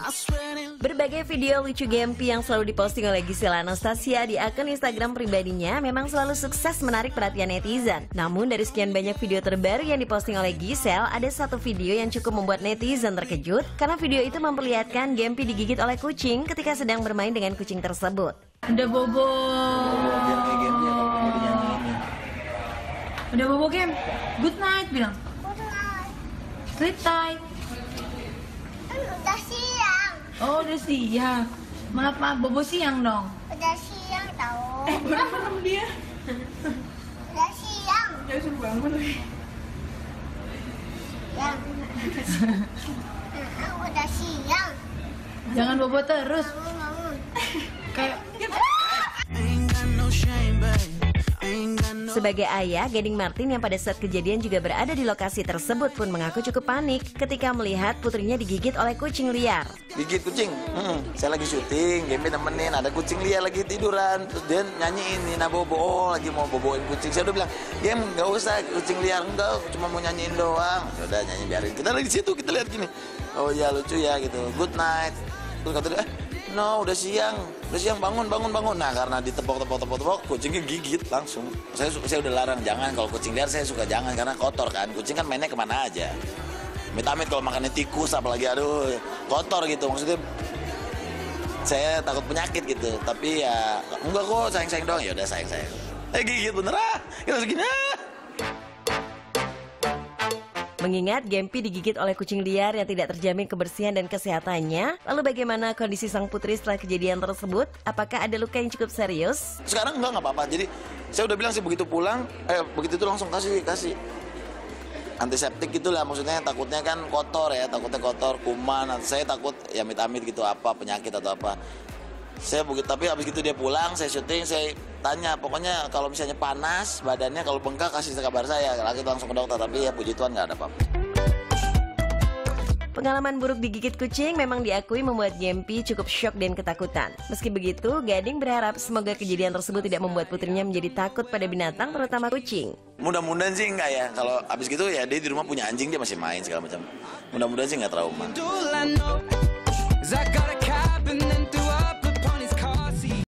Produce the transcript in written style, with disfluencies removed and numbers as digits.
Berbagai video lucu Gempi yang selalu diposting oleh Gisela Anastasia di akun Instagram pribadinya memang selalu sukses menarik perhatian netizen. Namun dari sekian banyak video terbaru yang diposting oleh Gisel, ada satu video yang cukup membuat netizen terkejut karena video itu memperlihatkan Gempi digigit oleh kucing ketika sedang bermain dengan kucing tersebut. Udah bobo. Udah bobo Gem. Good night bilang. Good night. Sleep tight. Udah siang. Oh udah siang. Maaf bobo siang dong. Udah siang tau. Berapa sama dia? Udah siang. Ya suruh bangun. Yang. Udah siang. Jangan bobo terus. Bangun. Kayak Sebagai ayah, Gading Martin yang pada saat kejadian juga berada di lokasi tersebut pun mengaku cukup panik ketika melihat putrinya digigit oleh kucing liar. Gigit kucing? Saya lagi syuting, Gempi nemenin, ada kucing liar lagi tiduran. Terus dia nyanyiin Nina Bobo, oh lagi mau boboin kucing. Saya udah bilang, Gem nggak usah kucing liar, enggak, cuma mau nyanyiin doang. Udah nyanyi biarin, kita lagi di situ, kita lihat gini. Oh ya lucu ya gitu, good night. Terus kata dia, no udah siang bangun. Nah karena ditepok kucingnya gigit langsung. Saya udah larang jangan, kalau kucing liar saya suka jangan karena kotor kan. Kucing kan mainnya kemana aja. Amit-amit kalau makannya tikus apalagi aduh kotor gitu. Maksudnya saya takut penyakit gitu. Tapi ya enggak kok sayang doang, ya udah sayang. Gigit bener kita segini Mengingat Gempi digigit oleh kucing liar yang tidak terjamin kebersihan dan kesehatannya, lalu bagaimana kondisi sang putri setelah kejadian tersebut? Apakah ada luka yang cukup serius? Sekarang nggak apa-apa. Jadi saya udah bilang sih begitu pulang, begitu itu langsung kasih antiseptik gitulah. Maksudnya takutnya kan kotor ya, takutnya kotor, kuman. Saya takut ya amit-amit gitu apa penyakit atau apa. Saya begitu, tapi habis itu dia pulang, saya syuting, saya tanya, pokoknya kalau misalnya panas badannya, kalau bengkak kasih kabar saya, lagi langsung ke dokter. Tapi ya puji Tuhan nggak ada apa-apa. Pengalaman buruk digigit kucing memang diakui membuat Gempi cukup syok dan ketakutan. Meski begitu, Gading berharap semoga kejadian tersebut tidak membuat putrinya menjadi takut pada binatang, terutama kucing. Mudah-mudahan sih enggak ya. Kalau habis gitu ya dia di rumah punya anjing, dia masih main segala macam. Mudah-mudahan sih nggak trauma.